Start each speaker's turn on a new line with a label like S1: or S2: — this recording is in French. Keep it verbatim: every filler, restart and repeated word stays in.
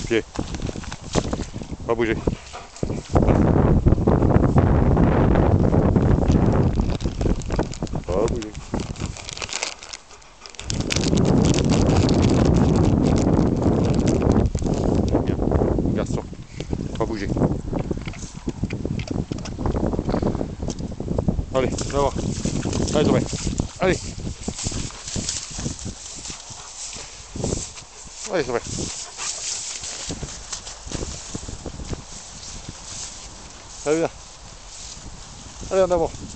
S1: pied. Pas bouger. Pas bouger. Bien, garçon. Pas bouger. Allez, on va voir. Allez, Thomas. Allez. Allez, Thomas. Allez, viens. Allez, en avant.